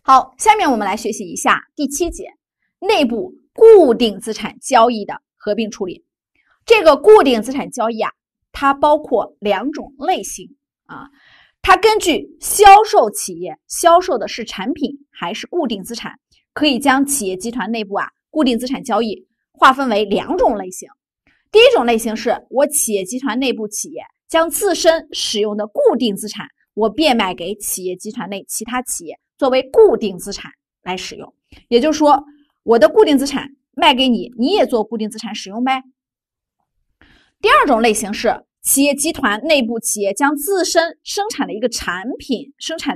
好，下面我们来学习一下第7节内部固定资产交易的合并处理。这个固定资产交易啊，它包括2种类型啊，它根据销售企业销售的是产品还是固定资产，可以将企业集团内部啊固定资产交易划分为2种类型。第一种类型是我企业集团内部企业将自身使用的固定资产，我变卖给企业集团内其他企业作为固定资产来使用。也就是说，我的固定资产卖给你，你也做固定资产使用呗。第二种类型是企业集团内部企业将自身生产的一个产品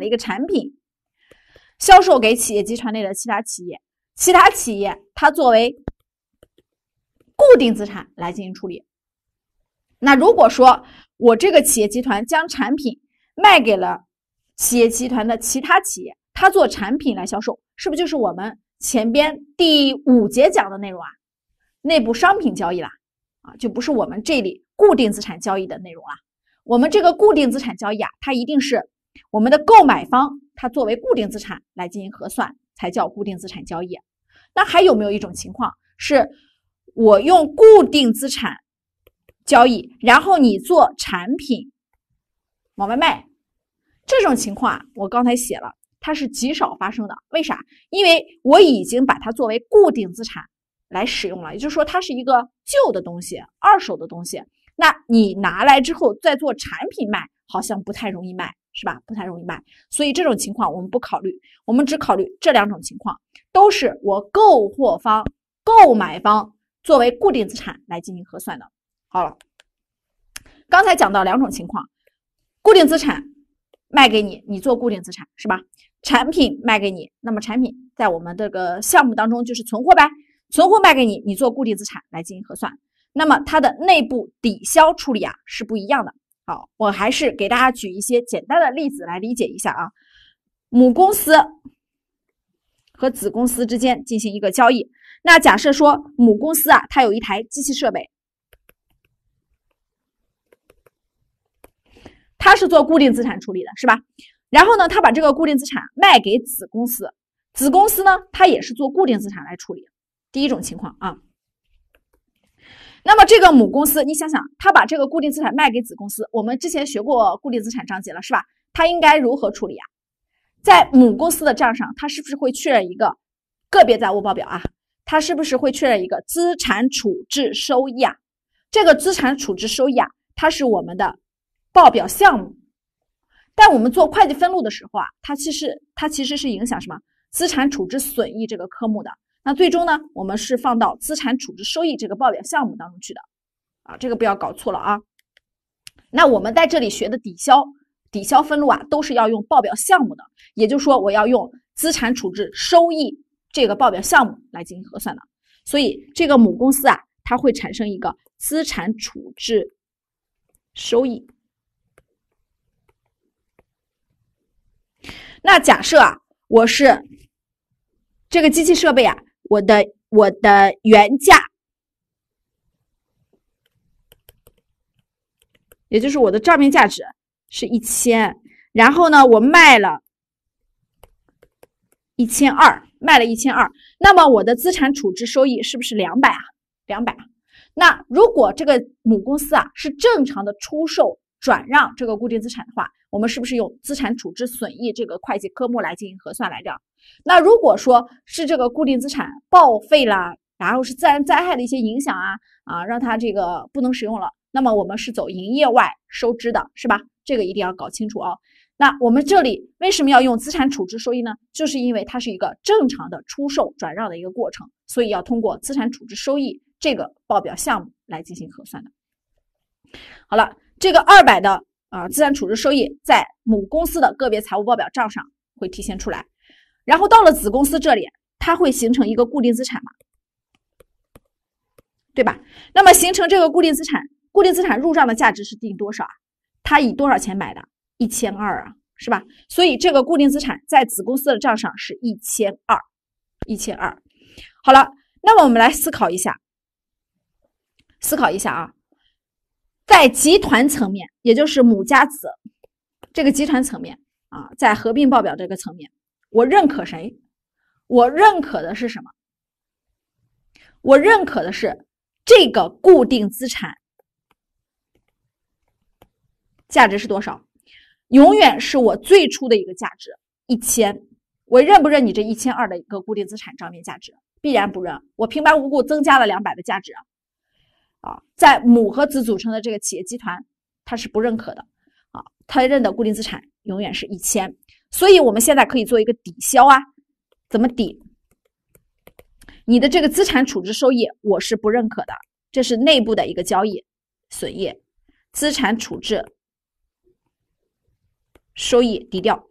销售给企业集团内的其他企业，其他企业它作为固定资产来进行处理。那如果说我这个企业集团将产品卖给了企业集团的其他企业，它做产品来销售，是不是就是我们前边第5节讲的内容啊？内部商品交易啦，就不是我们这里固定资产交易的内容啦。我们这个固定资产交易啊，它一定是我们的购买方它作为固定资产来进行核算，才叫固定资产交易。那还有没有一种情况是我用固定资产交易，然后你做产品往外卖？这种情况啊，我刚才写了，它是极少发生的。为啥？因为我已经把它作为固定资产来使用了，也就是说它是一个旧的东西，二手的东西。那你拿来之后再做产品卖，好像不太容易卖，是吧？不太容易卖。所以这种情况我们不考虑，我们只考虑这2种情况，都是我购货方、购买方作为固定资产来进行核算的。好了，刚才讲到2种情况，固定资产卖给你，你做固定资产是吧？产品卖给你，那么产品在我们这个项目当中就是存货呗，存货卖给你，你做固定资产来进行核算。那么它的内部抵销处理啊是不一样的。好，我还是给大家举一些简单的例子来理解一下啊。母公司和子公司之间进行一个交易，那假设说母公司啊，它有一台机器设备，它是做固定资产处理的，是吧？然后呢，它把这个固定资产卖给子公司，子公司呢，它也是做固定资产来处理。第一种情况啊。那么这个母公司，你想想，它把这个固定资产卖给子公司，我们之前学过固定资产章节了，是吧？它应该如何处理啊？在母公司的账上，它是不是会确认一个个别债务报表啊？它是不是会确认一个资产处置收益啊？这个资产处置收益啊，它是我们的报表项目，但我们做会计分录的时候啊，它其实是影响什么资产处置损益这个科目的。那最终呢，我们是放到资产处置收益这个报表项目当中去的啊，这个不要搞错了啊。那我们在这里学的抵销分录啊，都是要用报表项目的，也就是说我要用资产处置收益这个报表项目来进行核算的。所以这个母公司啊，它会产生一个资产处置收益。那假设啊，我是这个机器设备啊，我的原价，也就是我的账面价值是1000，然后呢，我卖了1200，那么我的资产处置收益是不是200啊？200。那如果这个母公司啊是正常的出售转让这个固定资产的话，我们是不是用资产处置损益这个会计科目来进行核算来着？那如果说是这个固定资产报废了，然后是自然灾害的一些影响啊，让它这个不能使用了，那么我们是走营业外收支的，是吧？这个一定要搞清楚哦。那我们这里为什么要用资产处置收益呢？就是因为它是一个正常的出售转让的一个过程，所以要通过资产处置收益这个报表项目来进行核算的。好了，这个200的资产处置收益在母公司的个别财务报表账上会体现出来，然后到了子公司这里，它会形成一个固定资产嘛，对吧？那么形成这个固定资产入账的价值是定多少啊？它以多少钱买的？1200啊，是吧？所以这个固定资产在子公司的账上是1200。好了，那么我们来思考一下啊，在集团层面，也就是母加子这个集团层面啊，在合并报表这个层面， 我认可谁？我认可的是什么？我认可的是这个固定资产价值是多少？永远是我最初的一个价值1000。我认不认你这1200的一个固定资产账面价值？必然不认。我平白无故增加了200的价值在母和子组成的这个企业集团，它是不认可的它认的固定资产永远是1000。所以我们现在可以做一个抵消怎么抵？你的这个资产处置收益我是不认可的，这是内部的一个交易损益，资产处置收益抵掉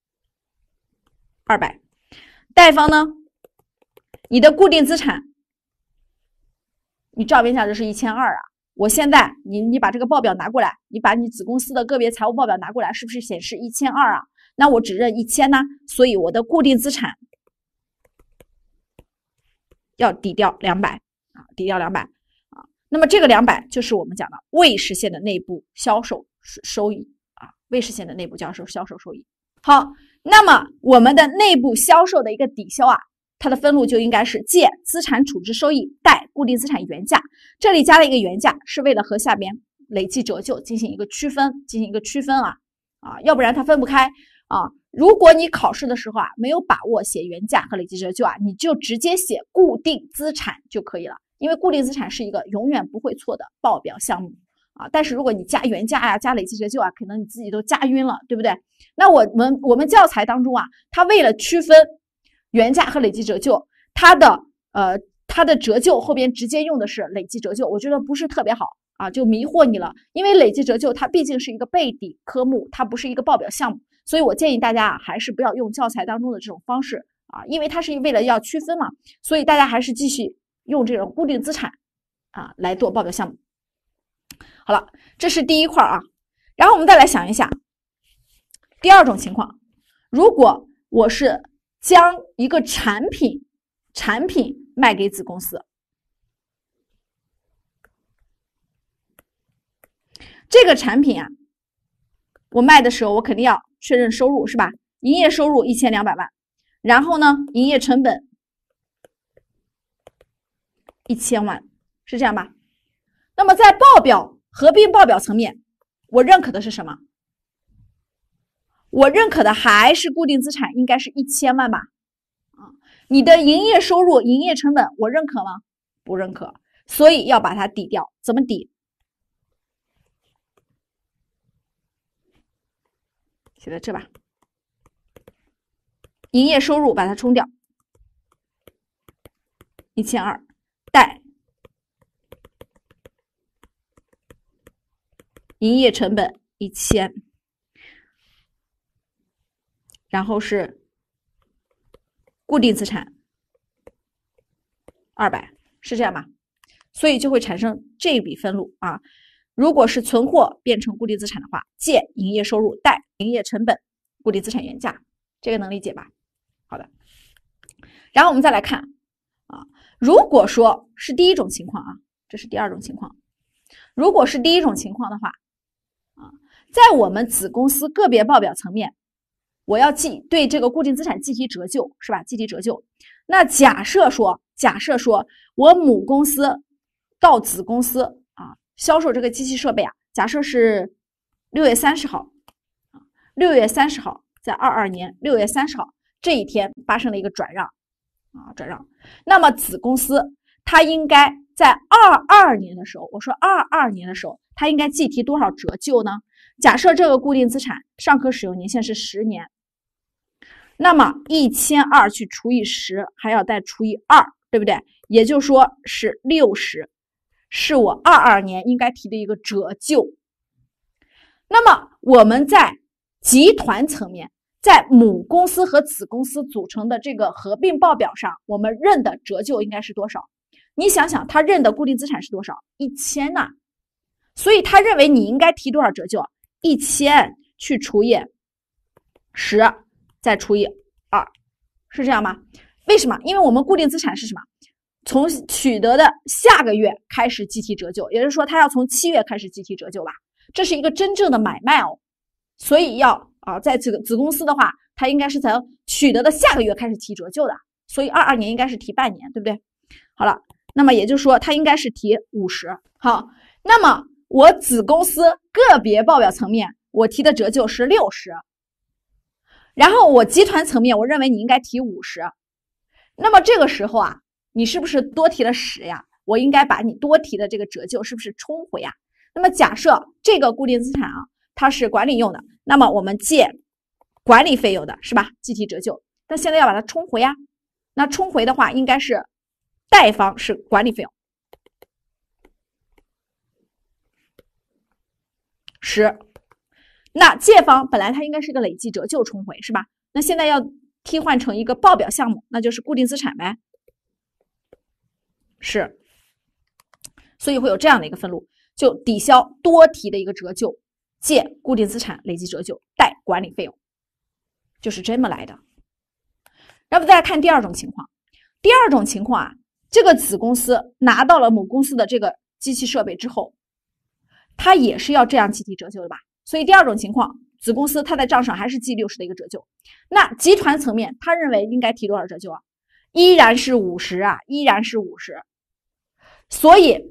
200。贷方呢，你的固定资产你账面价值是1200我现在你把这个报表拿过来，你把你子公司的个别财务报表拿过来，是不是显示1200那我只认1000呢，所以我的固定资产要抵掉200抵掉200那么这个200就是我们讲的未实现的内部销售收益未实现的内部销售收益。好，那么我们的内部销售的一个抵消它的分录就应该是借资产处置收益贷固定资产原价，这里加了一个原价是为了和下边累计折旧进行一个区分要不然它分不开如果你考试的时候没有把握写原价和累计折旧你就直接写固定资产就可以了，因为固定资产是一个永远不会错的报表项目但是如果你加原价加累计折旧可能你自己都加晕了，对不对？那我们教材当中它为了区分原价和累计折旧，它的折旧后边直接用的是累计折旧，我觉得不是特别好就迷惑你了，因为累计折旧它毕竟是一个背底科目，它不是一个报表项目，所以我建议大家还是不要用教材当中的这种方式因为它是为了要区分嘛，所以大家还是继续用这种固定资产来做报表项目。好了，这是第一块然后我们再来想一下第二种情况，如果我是将一个产品卖给子公司，这个产品我卖的时候我肯定要确认收入是吧？营业收入1200万，然后呢营业成本1000万，是这样吧？那么在报表合并报表层面，我认可的是什么？我认可的还是固定资产应该是1000万吧你的营业收入营业成本我认可吗？不认可，所以要把它抵掉。怎么抵？写在这吧，营业收入把它冲掉1200，贷营业成本1000，然后是固定资产200，是这样吧？所以就会产生这一笔分录如果是存货变成固定资产的话，借营业收入贷营业成本固定资产原价，这个能理解吧？好的，然后我们再来看如果说是第一种情况这是第二种情况。如果是第一种情况的话在我们子公司个别报表层面，我要对这个固定资产计提折旧是吧？计提折旧。那假设说我母公司到子公司销售这个机器设备假设是6月30号，6月30号在22年6月30号这一天发生了一个转让那么子公司它应该在22年的时候，我说22年的时候它应该计提多少折旧呢？假设这个固定资产尚可使用年限是10年，那么1200去除以10还要再除以2，对不对？也就是说是60，是我22年应该提的一个折旧。那么我们在集团层面，在母公司和子公司组成的这个合并报表上，我们认的折旧应该是多少？你想想他认的固定资产是多少？1000呢？所以他认为你应该提多少折旧？1000去除以10再除以2，是这样吗？为什么？因为我们固定资产是什么？从取得的下个月开始计提折旧，也就是说他要从7月开始计提折旧吧，这是一个真正的买卖所以要在这个子公司的话， 它应该是从取得的下个月开始提折旧的，所以22年应该是提半年，对不对？好了，那么也就是说它应该是提50。好，那么我子公司个别报表层面我提的折旧是60，然后我集团层面我认为你应该提50，那么这个时候啊，你是不是多提了10呀？我应该把你多提的这个折旧是不是冲回啊？那么假设这个固定资产啊，它是管理用的，那么我们借管理费用的是吧？计提折旧，但现在要把它冲回啊，那冲回的话应该是贷方是管理费用10，那借方本来它应该是个累计折旧冲回是吧？那现在要替换成一个报表项目，那就是固定资产呗，是，所以会有这样的一个分录，就抵消多提的一个折旧，借固定资产累计折旧，贷管理费用，就是这么来的。然后再来看第二种情况，第二种情况啊，这个子公司拿到了母公司的这个机器设备之后，它也是要这样计提折旧的吧？所以第二种情况，子公司它在账上还是记60的一个折旧，那集团层面他认为应该提多少折旧啊？依然是50啊，依然是50。所以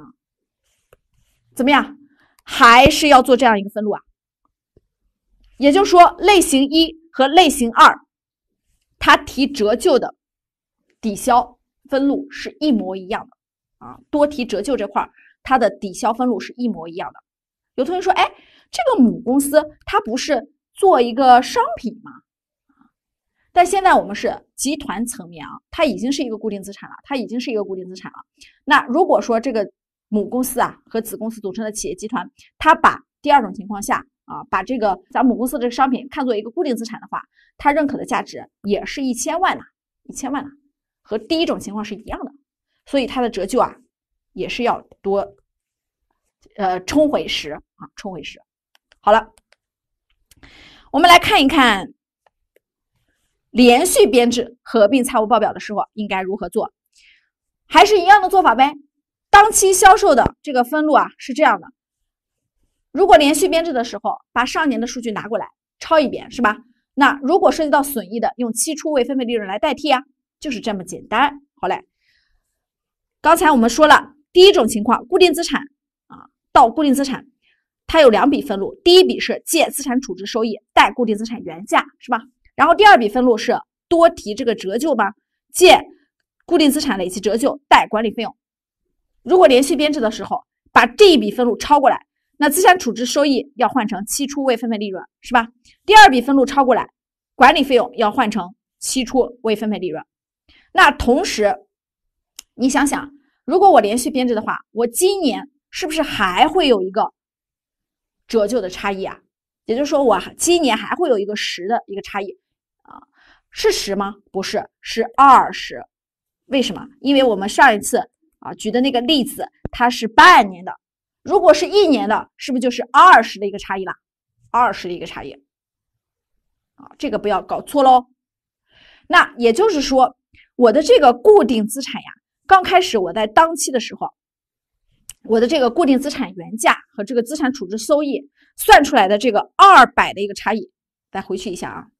怎么样，还是要做这样一个分录啊？也就是说，类型1和类型2，它提折旧的抵消分录是一模一样的啊，多提折旧这块它的抵消分录是一模一样的。有同学说，哎，这个母公司它不是做一个商品吗？但现在我们是集团层面啊，它已经是一个固定资产了，它已经是一个固定资产了。那如果说这个母公司啊和子公司组成的企业集团，它把第二种情况下啊，把这个咱母公司这个商品看作一个固定资产的话，它认可的价值也是1000万了，1000万了，和第一种情况是一样的，所以它的折旧啊也是要多冲回10啊，冲回10。好了，我们来看一看连续编制合并财务报表的时候应该如何做，还是一样的做法呗。当期销售的这个分录啊是这样的，如果连续编制的时候把上年的数据拿过来抄一遍是吧？那如果涉及到损益的，用期初未分配利润来代替啊，就是这么简单。好嘞，刚才我们说了第一种情况，固定资产啊到固定资产它有2笔分录，第一笔是借资产处置收益贷固定资产原价是吧？然后第二笔分录是多提这个折旧吧，借固定资产累计折旧贷管理费用。如果连续编制的时候把这一笔分录抄过来，那资产处置收益要换成期初未分配利润是吧？第二笔分录抄过来，管理费用要换成期初未分配利润。那同时你想想，如果我连续编制的话，我今年是不是还会有一个折旧的差异啊？也就是说我今年还会有一个10的一个差异啊，是10吗？不是，是20。为什么？因为我们上一次啊举的那个例子它是半年的，如果是1年的，是不是就是20的一个差异了？20的一个差异啊，这个不要搞错喽。那也就是说，我的这个固定资产呀，刚开始我在当期的时候，我的这个固定资产原价和这个资产处置收益算出来的这个200的一个差异，再回去一下啊，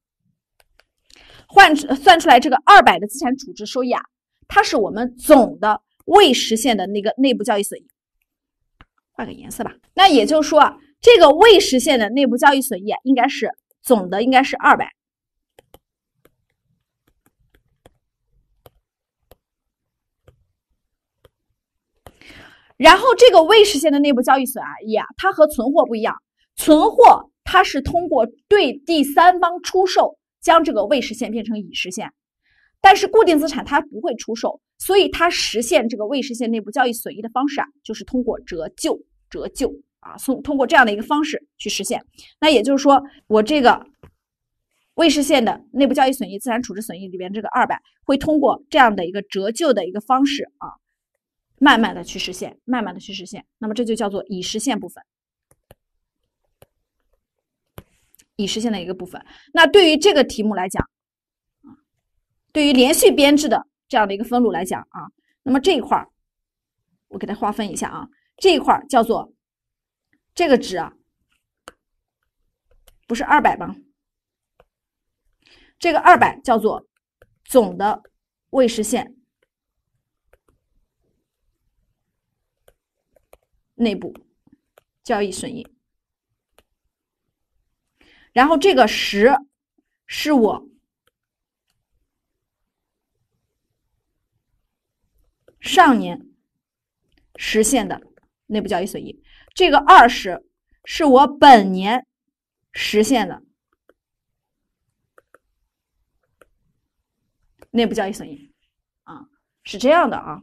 算出来这个200的资产处置收益啊，它是我们总的未实现的那个内部交易损益。换个颜色吧。那也就是说啊，这个未实现的内部交易损益啊，应该是总的应该是200。然后这个未实现的内部交易损益啊，它和存货不一样，存货它是通过对第三方出售将这个未实现变成已实现，但是固定资产它不会出售，所以它实现这个未实现内部交易损益的方式啊，就是通过折旧啊，通过这样的一个方式去实现。那也就是说，我这个未实现的内部交易损益、资产处置损益里边这个200会通过这样的一个折旧的一个方式啊，慢慢的去实现，慢慢的去实现。那么这就叫做已实现部分，已实现的一个部分。那对于这个题目来讲，对于连续编制的这样的一个分录来讲啊，那么这一块我给它划分一下啊，这一块叫做这个值啊，不是200吗？ 这个200叫做总的未实现内部交易损益，然后这个10是我上年实现的内部交易损益，这个20是我本年实现的内部交易损益啊，是这样的啊。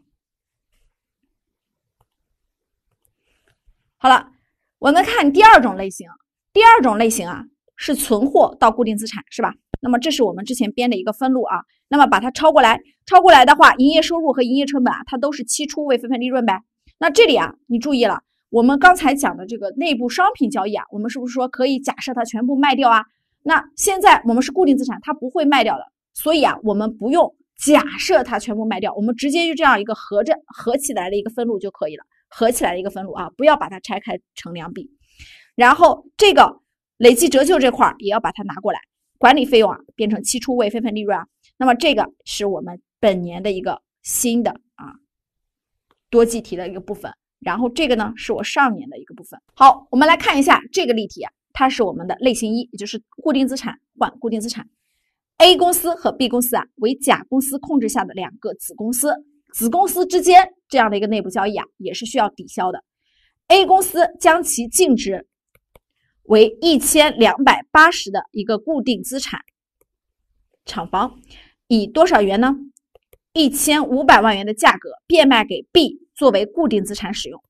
好了，我们看第二种类型，第二种类型啊是存货到固定资产，是吧？那么这是我们之前编的一个分录啊，那么把它抄过来，抄过来的话，营业收入和营业成本啊，它都是期初未分配利润呗。那这里啊，你注意了，我们刚才讲的这个内部商品交易啊，我们是不是说可以假设它全部卖掉啊？那现在我们是固定资产，它不会卖掉的，所以啊，我们不用假设它全部卖掉，我们直接就这样一个合起来的一个分录就可以了，合起来的一个分录啊，不要把它拆开成2笔。然后这个累计折旧这块也要把它拿过来，管理费用啊变成期初未分配利润啊。那么这个是我们本年的一个新的啊多计题的一个部分，然后这个呢是我上年的一个部分。好，我们来看一下这个例题啊，它是我们的类型1，也就是固定资产换固定资产。A 公司和 B 公司啊为甲公司控制下的2个子公司，子公司之间这样的一个内部交易啊也是需要抵消的。A 公司将其净值为1280的一个固定资产厂房，以多少元呢？1500万元的价格变卖给 B 作为固定资产使用。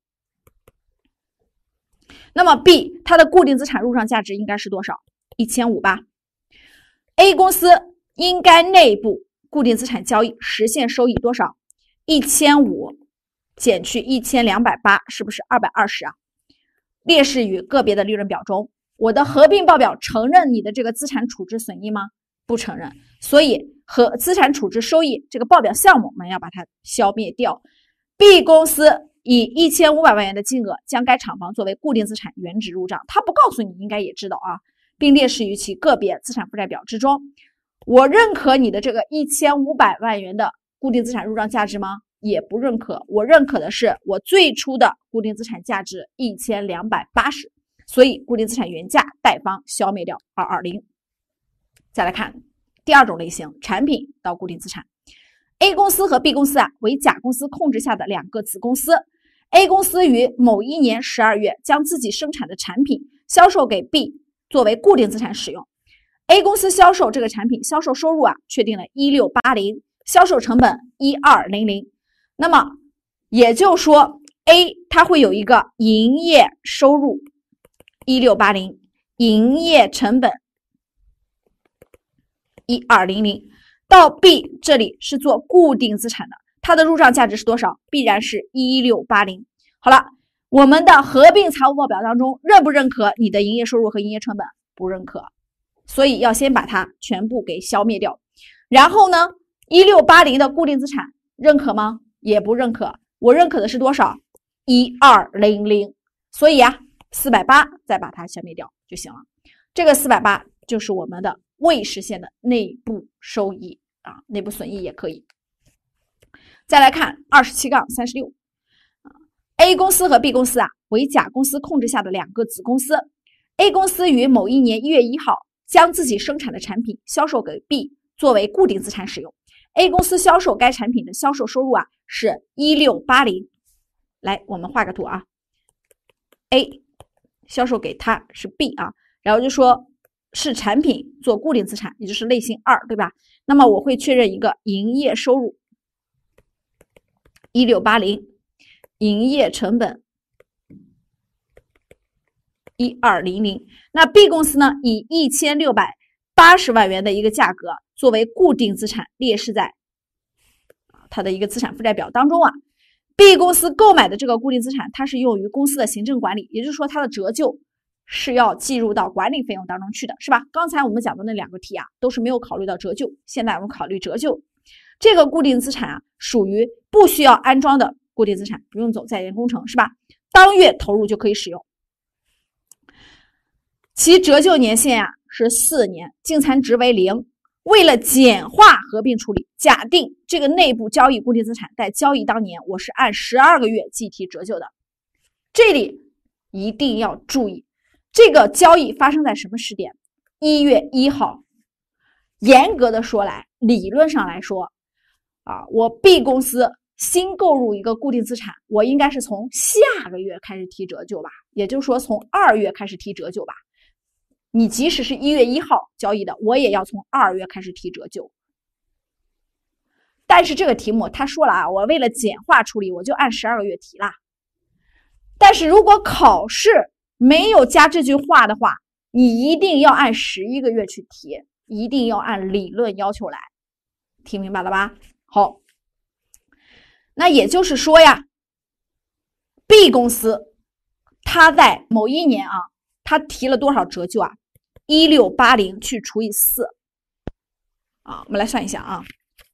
那么 B 它的固定资产入账价值应该是多少？1500吧。A 公司应该内部固定资产交易实现收益多少？1500减去1280，是不是220啊？列示于个别的利润表中。我的合并报表承认你的这个资产处置损益吗？不承认，所以和资产处置收益这个报表项目我们要把它消灭掉。B 公司以1500万元的金额将该厂房作为固定资产原值入账，他不告诉你应该也知道啊，并列示于其个别资产负债表之中。我认可你的这个1500万元的固定资产入账价值吗？也不认可，我认可的是我最初的固定资产价值1280，所以固定资产原价贷方消灭掉220。再来看第二种类型，产品到固定资产。A 公司和 B 公司啊为甲公司控制下的2个子公司。A 公司于某一年12月将自己生产的产品销售给 B 作为固定资产使用。A 公司销售这个产品销售收入啊确定了1680，销售成本1200。那么也就是说 A 它会有一个营业收入1680，营业成本1200，到 B 这里是做固定资产的，它的入账价值是多少？必然是1680。好了，我们的合并财务报表当中认不认可你的营业收入和营业成本？不认可，所以要先把它全部给消灭掉。然后呢，1680的固定资产认可吗？也不认可，我认可的是多少？1200。所以啊，480再把它消灭掉就行了。这个480就是我们的未实现的内部收益啊，内部损益也可以。再来看27-36。A 公司和 B 公司啊为甲公司控制下的2个子公司。A 公司于某一年1月1号将自己生产的产品销售给 B 作为固定资产使用。A 公司销售该产品的销售收入啊是1680。来，我们画个图啊。A 销售给他是 B 啊，然后就说是产品做固定资产，也就是类型2，对吧？那么我会确认一个营业收入1680，营业成本1200。那 B 公司呢，以1680万元的一个价格作为固定资产列示在它的一个资产负债表当中啊。B 公司购买的这个固定资产，它是用于公司的行政管理，也就是说它的折旧是要计入到管理费用当中去的，是吧？刚才我们讲的那2个题啊，都是没有考虑到折旧，现在我们考虑折旧。这个固定资产啊，属于不需要安装的固定资产，不用走在建工程，是吧？当月投入就可以使用。其折旧年限啊是4年，净残值为0， 为了简化合并处理，假定这个内部交易固定资产在交易当年我是按12个月计提折旧的。这里一定要注意，这个交易发生在什么时点？1月1号。严格的说来，理论上来说我 B 公司新购入一个固定资产，我应该是从下个月开始提折旧吧，也就是说从2月开始提折旧吧。你即使是1月1号交易的，我也要从2月开始提折旧。但是这个题目他说了我为了简化处理，我就按12个月提啦。但是如果考试没有加这句话的话，你一定要按11个月去提，一定要按理论要求来。听明白了吧？好，那也就是说呀 ，B 公司他在某一年他提了多少折旧？1680去除以4我们来算一下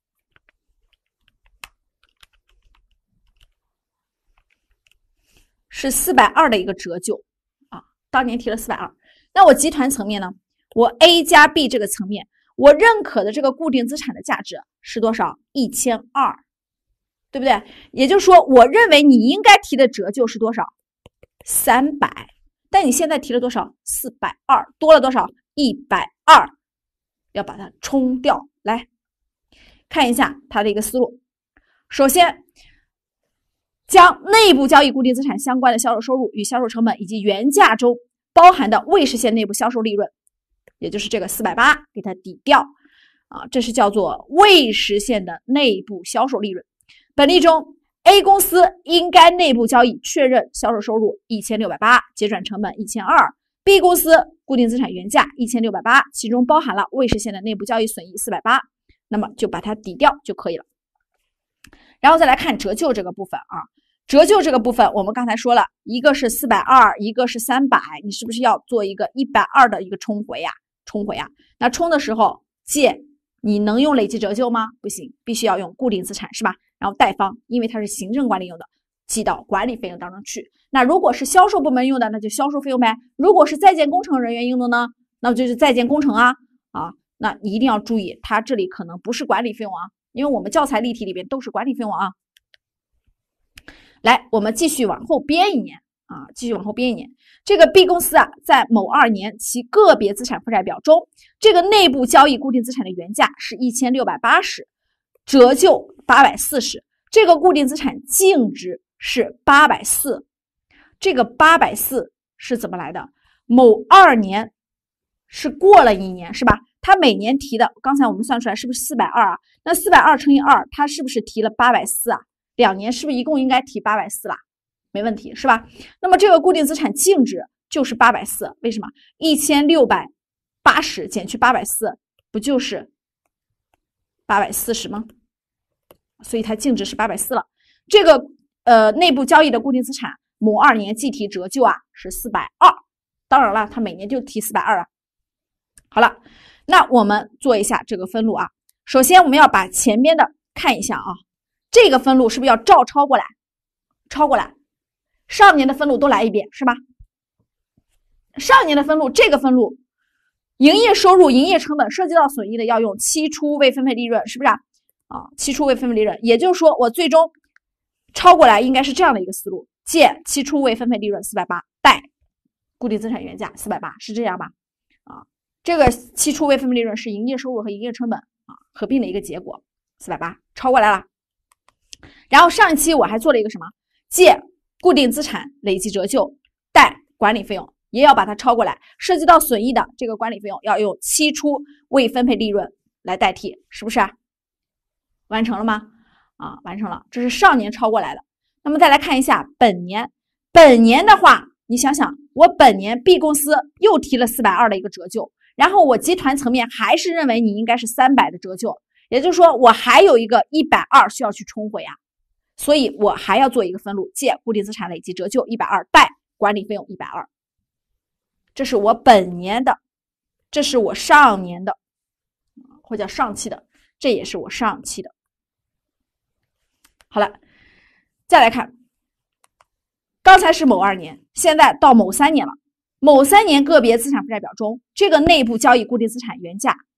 是420的一个折旧当年提了420。那我集团层面呢，我 A 加 B 这个层面，我认可的这个固定资产的价值是多少？1200，对不对？也就是说，我认为你应该提的折旧是多少？300，但你现在提了多少？420，多了多少？120，要把它冲掉。来看一下它的一个思路。首先，将内部交易固定资产相关的销售收入与销售成本以及原价中包含的未实现内部销售利润，也就是这个480，给它抵掉这是叫做未实现的内部销售利润。本例中 A 公司应该内部交易确认销售收入1680，结转成本1200。B 公司固定资产原价1680，其中包含了未实现的内部交易损益480，那么就把它抵掉就可以了。然后再来看折旧这个部分折旧这个部分我们刚才说了，一个是420，一个是300，你是不是要做一个120的一个冲回呀？那冲的时候你能用累计折旧吗？不行，必须要用固定资产是吧？然后贷方因为它是行政管理用的，记到管理费用当中去。那如果是销售部门用的，那就销售费用呗。如果是在建工程人员用的呢，那就是在建工程那你一定要注意，它这里可能不是管理费用因为我们教材例题里边都是管理费用来，我们继续往后编一年这个 B 公司在某2年其个别资产负债表中，这个内部交易固定资产的原价是1680，折旧840，这个固定资产净值是840。这个840是怎么来的？某2年是过了1年是吧？它每年提的，刚才我们算出来是不是420那420乘以2，它是不是提了8402年是不是一共应该提840啦？没问题是吧？那么这个固定资产净值就是840，为什么？1680减去840，不就是840吗？所以它净值是840了。这个内部交易的固定资产某2年计提折旧是420，当然了，它每年就提420好了，那我们做一下这个分录首先我们要把前边的看一下这个分录是不是要照抄过来？上年的分录都来一遍是吧？上年的分录，这个分录，营业收入、营业成本涉及到损益的要用期初未分配利润，是不是期初未分配利润，也就是说我最终抄过来应该是这样的一个思路：借期初未分配利润480，贷固定资产原价480，是这样吧？这个期初未分配利润是营业收入和营业成本合并的一个结果，480抄过来了。然后上一期我还做了一个什么？借固定资产累计折旧，贷管理费用，也要把它抄过来。涉及到损益的这个管理费用要用期初未分配利润来代替，是不是完成了吗？完成了，这是上年抄过来的。那么再来看一下本年，本年的话，你想想，我本年 B 公司又提了420的一个折旧，然后我集团层面还是认为你应该是300的折旧，也就是说我还有一个120需要去冲回所以我还要做一个分录，借固定资产累计折旧120，贷管理费用120。这是我本年的，这是我上年的，或者上期的，这也是我上期的。好了，再来看，刚才是某2年，现在到某3年了。某3年个别资产负债表中，这个内部交易固定资产原价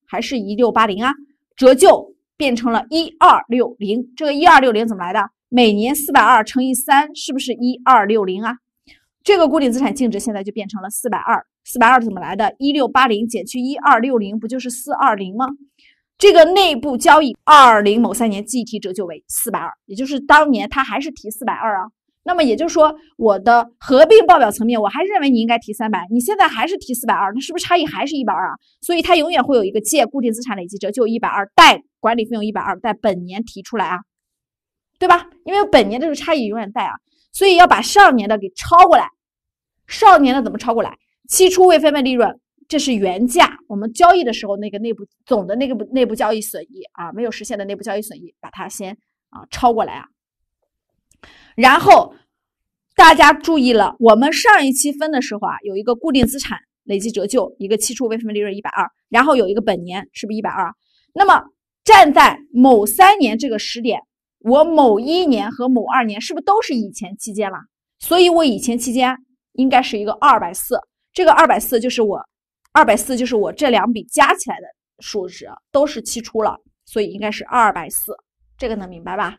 还是1680啊？折旧变成了1260，这个1260怎么来的？每年420乘以3，是不是1260啊？这个固定资产净值现在就变成了420，420怎么来的？1680减去1260，不就是420吗？这个内部交易220某3年计提折旧为420，也就是当年他还是提420啊。那么也就是说，我的合并报表层面，我还认为你应该提300，你现在还是提420，那是不是差异还是120啊？所以它永远会有一个借固定资产累计折旧120，贷管理费用120，贷本年提出来啊，对吧？因为本年这个差异永远带啊，所以要把上年的给抄过来。上年的怎么抄过来？期初未分配利润，这是原价，我们交易的时候那个内部总的那个内部交易损益啊，没有实现的内部交易损益，把它先抄过来啊。然后大家注意了，我们上一期分的时候啊，有一个固定资产累计折旧，一个期初未分配利润120，然后有一个本年，是不是120？那么站在某3年这个时点，我某1年和某2年是不是都是以前期间了？所以我以前期间应该是一个240，这个240就是我这2笔加起来的数值，都是期初了，所以应该是240，这个能明白吧？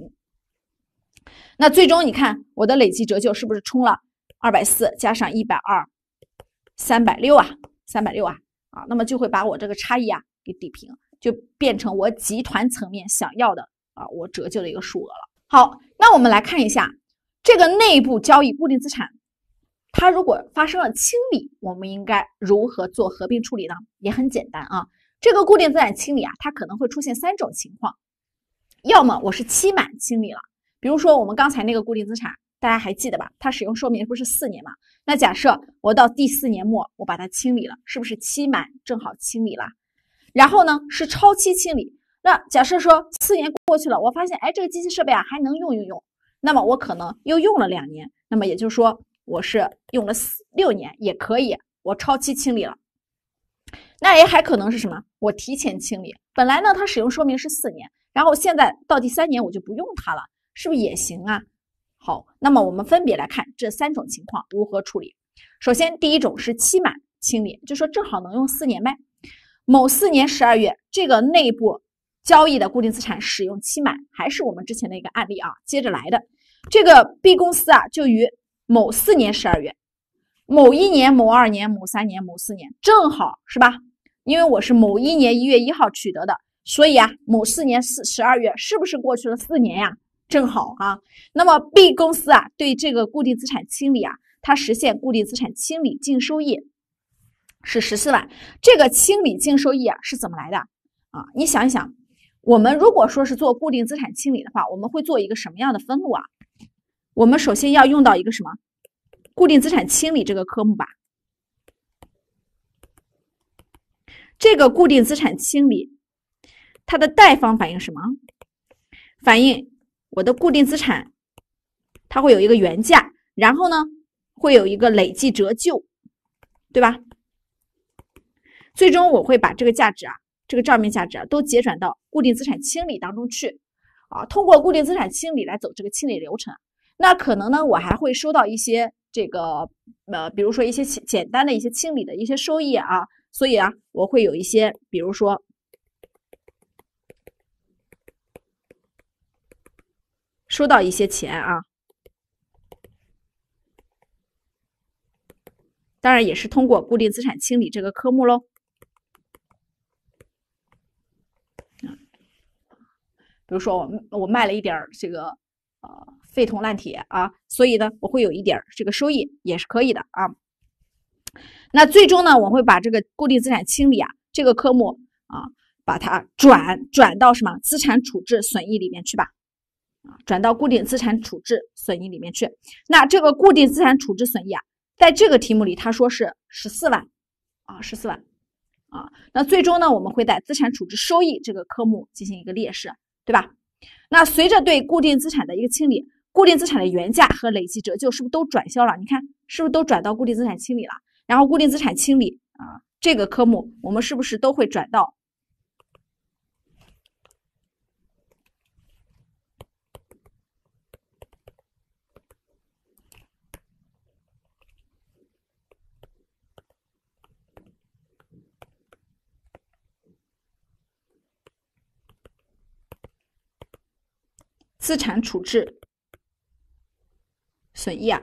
那最终你看我的累计折旧是不是冲了240加上120，360啊，360啊，那么就会把我这个差异啊给抵平，就变成我集团层面想要的我折旧的一个数额了。好，那我们来看一下这个内部交易固定资产，它如果发生了清理，我们应该如何做合并处理呢？也很简单啊，这个固定资产清理啊，它可能会出现3种情况，要么我是期满清理了。比如说我们刚才那个固定资产，大家还记得吧？它使用寿命不是4年嘛？那假设我到第4年末我把它清理了，是不是期满正好清理了？然后呢是超期清理，那假设说4年过去了，我发现这个机器设备还能用，那么我可能又用了2年，那么也就是说我是用了6年也可以，我超期清理了。那也还可能是什么？我提前清理，本来呢它使用寿命是4年，然后现在到第3年我就不用它了。是不是也行啊？好，那么我们分别来看这3种情况如何处理。首先，第一种是期满清理，就说正好能用4年呗。某4年12月，这个内部交易的固定资产使用期满，还是我们之前的一个案例啊，接着来的。这个 B 公司啊，就于某4年12月、某1年、某2年、某3年、某4年，正好是吧？因为我是某1年1月1号取得的，所以啊，某4年12月是不是过去了4年呀？正好啊，那么 B 公司啊对这个固定资产清理啊，它实现固定资产清理净收益是14万。这个清理净收益啊是怎么来的啊？你想一想，我们如果说是做固定资产清理的话，我们会做一个什么样的分录啊？我们首先要用到一个什么固定资产清理这个科目吧。这个固定资产清理，它的贷方反映什么？反映我的固定资产，它会有一个原价，然后呢，会有一个累计折旧，对吧？最终我会把这个价值啊，这个账面价值啊，都结转到固定资产清理当中去啊。通过固定资产清理来走这个清理流程。那可能呢，我还会收到一些这个比如说一些简单的一些清理的一些收益啊，所以啊，我会有一些，比如说。收到一些钱啊，当然也是通过固定资产清理这个科目喽。比如说我卖了一点这个废铜烂铁啊，所以呢我会有一点这个收益也是可以的啊。那最终呢，我会把这个固定资产清理啊这个科目啊，把它转到什么资产处置损益里面去吧。转到固定资产处置损益里面去。那这个固定资产处置损益啊，在这个题目里他说是14万啊，14万啊。那最终呢，我们会在资产处置收益这个科目进行一个列示，对吧？那随着对固定资产的一个清理，固定资产的原价和累计折旧是不是都转销了？你看是不是都转到固定资产清理了？然后固定资产清理啊这个科目，我们是不是都会转到资产处置损益啊。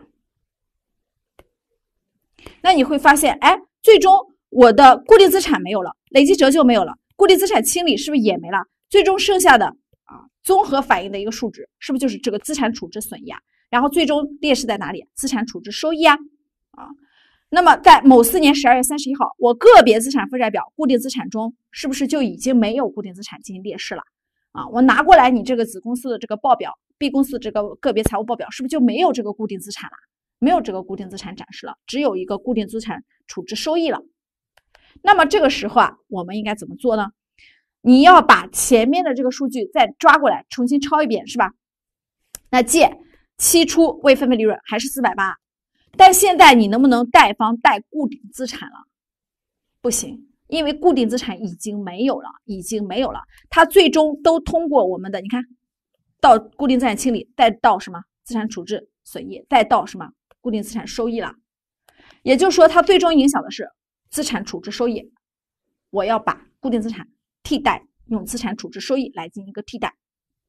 那你会发现，哎，最终我的固定资产没有了，累计折旧没有了，固定资产清理是不是也没了？最终剩下的综合反映的一个数值，是不是就是这个资产处置损益啊？然后最终列示在哪里？资产处置收益啊。那么在某4年12月31号，我个别资产负债表固定资产中，是不是就已经没有固定资产进行列示了？我拿过来你这个子公司的这个报表 ，B 公司的这个个别财务报表，是不是就没有这个固定资产了？没有这个固定资产展示了，只有一个固定资产处置收益了。那么这个时候我们应该怎么做呢？你要把前面的这个数据再抓过来，重新抄一遍，是吧？那借期初未分配利润还是480，但现在你能不能贷方贷固定资产了？不行，因为固定资产已经没有了，它最终都通过我们的，你看到固定资产清理，再到什么资产处置损益，再到什么固定资产收益了。也就是说，它最终影响的是资产处置收益。我要把固定资产替代，用资产处置收益来进行一个替代。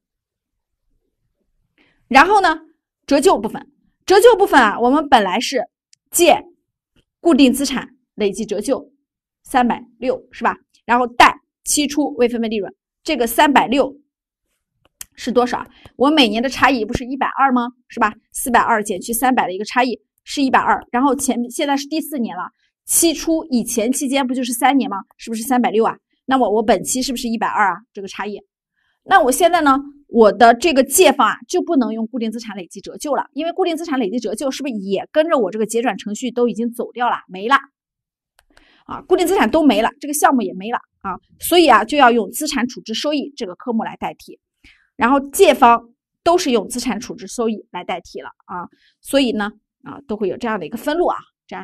然后呢，折旧部分我们本来是借固定资产累计折旧360，是吧？然后贷期初未分配利润，这个360是多少？我每年的差异不是120吗？是吧？420减去300的一个差异是120，然后现在是第4年了，期初以前期间不就是3年吗？是不是360啊？那么我本期是不是120啊？这个差异，那我现在呢，我的这个借方就不能用固定资产累计折旧了，因为固定资产累计折旧是不是也跟着我这个结转程序都已经走掉了，没了固定资产都没了，这个项目也没了所以就要用资产处置收益这个科目来代替，然后借方都是用资产处置收益来代替了所以呢都会有这样的一个分录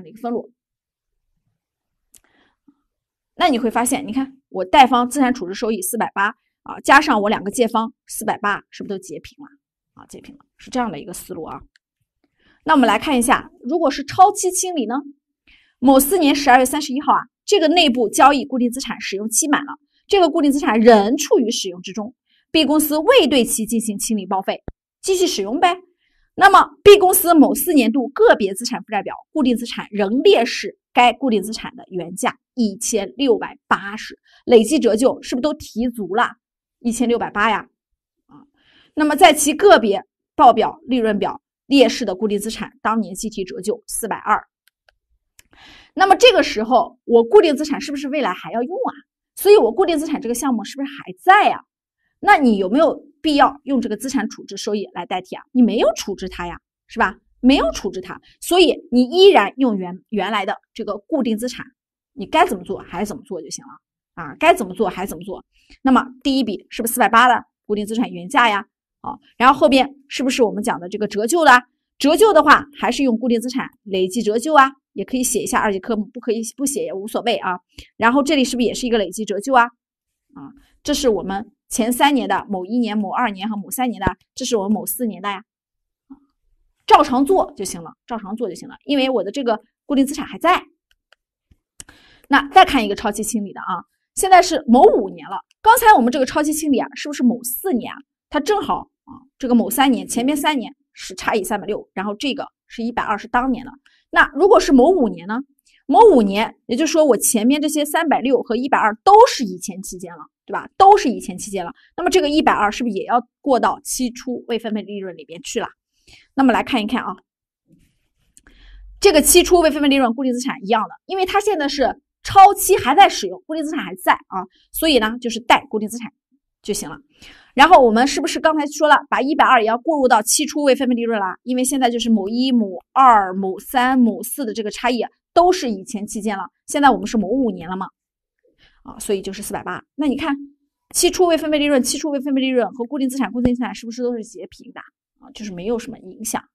那你会发现，你看我贷方资产处置收益480加上我2个借方480，是不是都截平了截平了，是这样的一个思路那我们来看一下，如果是超期清理呢？某4年12月31号这个内部交易固定资产使用期满了，这个固定资产仍处于使用之中 ，B 公司未对其进行清理报废，继续使用呗。那么 B 公司某4年度个别资产负债表固定资产仍列示该固定资产的原价1680，累计折旧是不是都提足了1680呀？那么在其个别报表利润表列示的固定资产当年计提折旧420。那么这个时候我固定资产是不是未来还要用所以我固定资产这个项目是不是还在那你有没有必要用这个资产处置收益来代替你没有处置它呀，是吧？没有处置它，所以你依然用原来的这个固定资产，你该怎么做还是怎么做就行了该怎么做还是怎么做。那么第一笔是不是480的固定资产原价呀？然后后边是不是我们讲的这个折旧的？折旧的话还是用固定资产累计折旧也可以写一下2节科目，不可以不写也无所谓然后这里是不是也是一个累计折旧这是我们前3年的某1年、某2年和某3年的，这是我们某4年的呀。照常做就行了，因为我的这个固定资产还在。那再看一个超期清理的现在是某5年了。刚才我们这个超期清理是不是某4年它正好这个某3年，前面3年是差异360，然后这个是120，是当年了。那如果是某5年呢？某5年，也就是说我前面这些360和120都是以前期间了，对吧？都是以前期间了。那么这个120是不是也要过到期初未分配利润里边去了？那么来看一看这个期初未分配利润固定资产一样的，因为它现在是超期还在使用，固定资产还在所以呢就是贷固定资产就行了。然后我们是不是刚才说了，把120也要过入到期初未分配利润了？因为现在就是某1、某2、某3、某4的这个差异都是以前期间了，现在我们是某5年了嘛所以就是480。那你看期初未分配利润和固定资产是不是都是截平的就是没有什么影响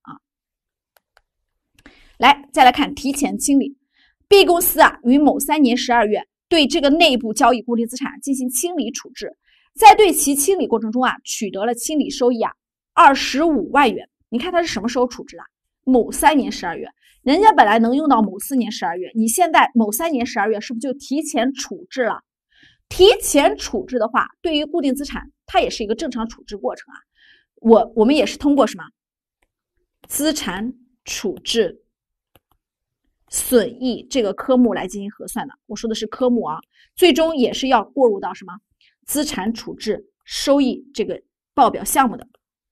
来，再来看提前清理。 B 公司于某3年12月对这个内部交易固定资产进行清理处置，在对其清理过程中取得了清理收益25万元。你看它是什么时候处置的？某3年12月，人家本来能用到某4年12月，你现在某3年12月是不是就提前处置了？提前处置的话，对于固定资产它也是一个正常处置过程我们也是通过什么资产处置损益这个科目来进行核算的。我说的是科目啊，最终也是要过入到什么资产处置收益这个报表项目的。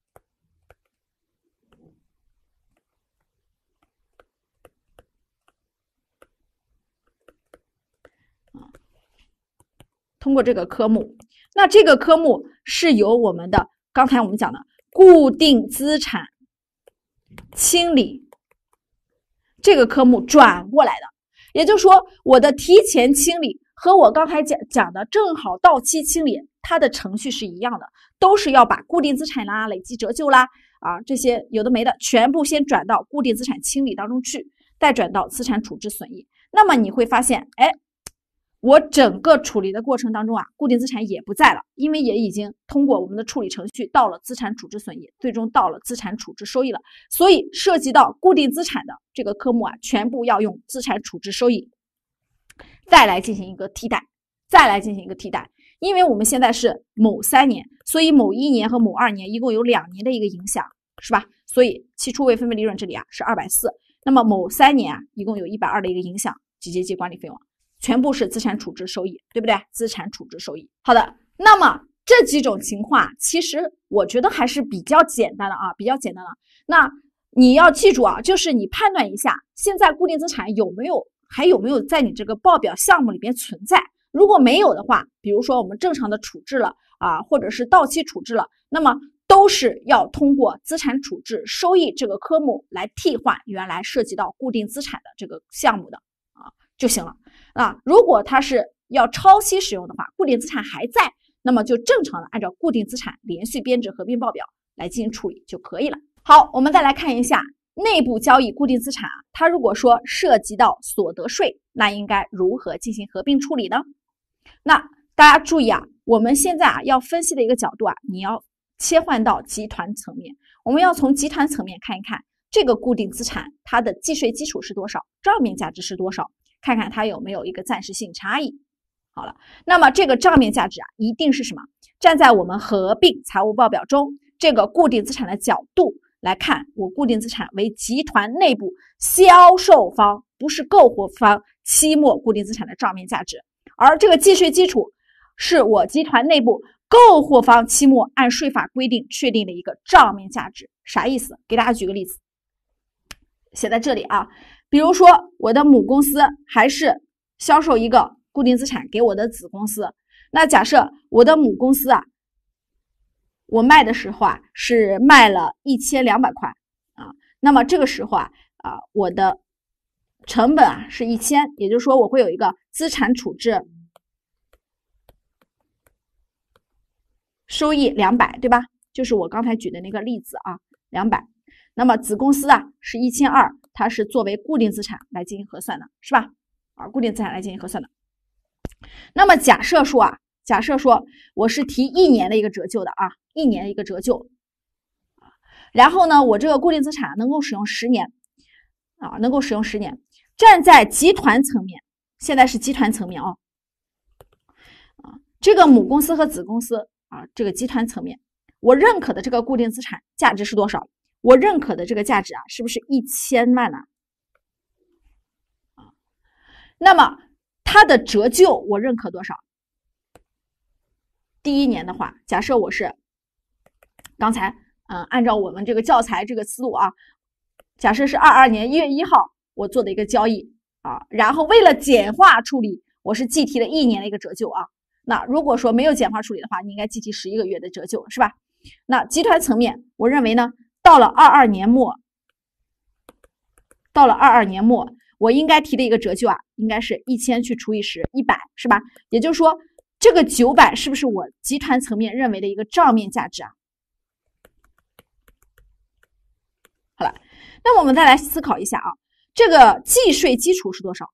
通过这个科目，那这个科目是由我们的刚才我们讲的固定资产清理这个科目转过来的，也就是说，我的提前清理和我刚才讲的正好到期清理，它的程序是一样的，都是要把固定资产啦、累计折旧啦这些有的没的全部先转到固定资产清理当中去，再转到资产处置损益。那么你会发现，我整个处理的过程当中固定资产也不在了，因为也已经通过我们的处理程序到了资产处置损益，最终到了资产处置收益了。所以涉及到固定资产的这个科目全部要用资产处置收益再来进行一个替代，因为我们现在是某3年，所以某1年和某2年一共有2年的一个影响，是吧？所以期初未分配利润这里是240，那么某3年一共有120的一个影响，集结计管理费用。全部是资产处置收益，对不对？资产处置收益。好的，那么这几种情况其实我觉得还是比较简单的那你要记住就是你判断一下，现在固定资产还有没有在你这个报表项目里边存在？如果没有的话，比如说我们正常的处置了或者是到期处置了，那么都是要通过资产处置收益这个科目来替换原来涉及到固定资产的这个项目的就行了。如果它是要超期使用的话，固定资产还在，那么就正常的按照固定资产连续编制合并报表来进行处理就可以了。好，我们再来看一下内部交易固定资产它如果说涉及到所得税，那应该如何进行合并处理呢？那大家注意我们现在要分析的一个角度你要切换到集团层面，我们要从集团层面看一看这个固定资产它的计税基础是多少，账面价值是多少，看看它有没有一个暂时性差异。好了，那么这个账面价值一定是什么？站在我们合并财务报表中这个固定资产的角度来看，我固定资产为集团内部销售方，不是购货方期末固定资产的账面价值，而这个计税基础是我集团内部购货方期末按税法规定确定的一个账面价值。啥意思？给大家举个例子，写在这里比如说我的母公司还是销售一个固定资产给我的子公司，那假设我的母公司我卖的时候是卖了1200块那么这个时候我的成本是1000，也就是说我会有一个资产处置收益200，对吧？就是我刚才举的那个例子200。那么子公司是1200，它是作为固定资产来进行核算的，是吧？固定资产来进行核算的。那么假设说我是提1年的一个折旧的1年的一个折旧然后呢，我这个固定资产能够使用10年能够使用10年。站在集团层面，现在是集团层面这个母公司和子公司这个集团层面，我认可的这个固定资产价值是多少？我认可的这个价值是不是1000万呢？那么它的折旧我认可多少？第1年的话，假设我是刚才按照我们这个教材这个思路假设是22年1月1号我做的一个交易然后为了简化处理，我是计提了1年的一个折旧那如果说没有简化处理的话，你应该计提11个月的折旧，是吧？那集团层面，我认为呢，到了22年末，我应该提的一个折旧应该是1000去除以10，100，是吧？也就是说，这个900是不是我集团层面认为的一个账面价值好了，那么我们再来思考一下这个计税基础是多少？